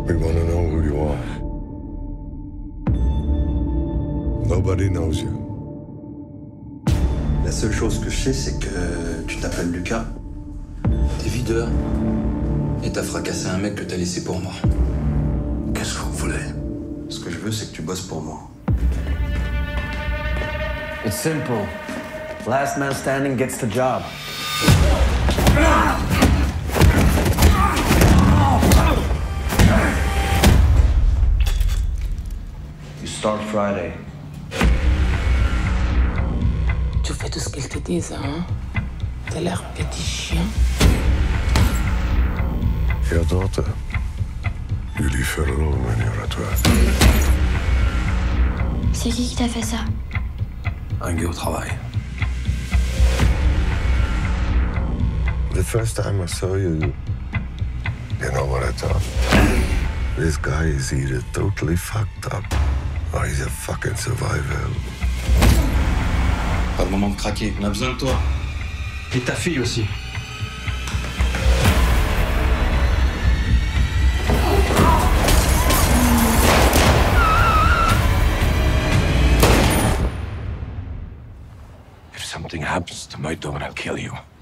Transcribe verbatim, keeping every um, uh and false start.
We want to know who you are. Nobody knows you. La seule chose que je sais, c'est que tu t'appelles Lucas. T'es videur. Et t'as fracassé un mec que t'as laissé pour moi. Qu'est-ce que vous voulez? Ce que je veux, c'est que tu bosses pour moi. It's simple. Last man standing gets the job. You start Friday. Tu fais tout ce qu'ils te disent, hein? T'as l'air petit chien. Your daughter. You leave her alone when you're at work. C'est qui qui t'a fait ça? Un gars au travail. The first time I saw you, you know what I thought? This guy is either totally fucked up or he's a fucking survivor. Pas le moment de craquer, on a besoin de toi. Et ta fille aussi. If something happens to my daughter, I'll kill you.